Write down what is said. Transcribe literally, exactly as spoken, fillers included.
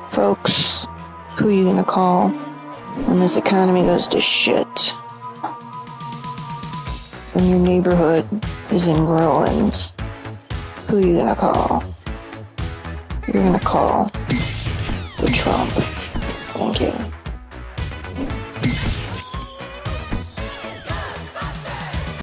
Folks, who are you gonna call when this economy goes to shit? When your neighborhood is in ruins, who are you gonna call? You're gonna call the Trump. Thank you.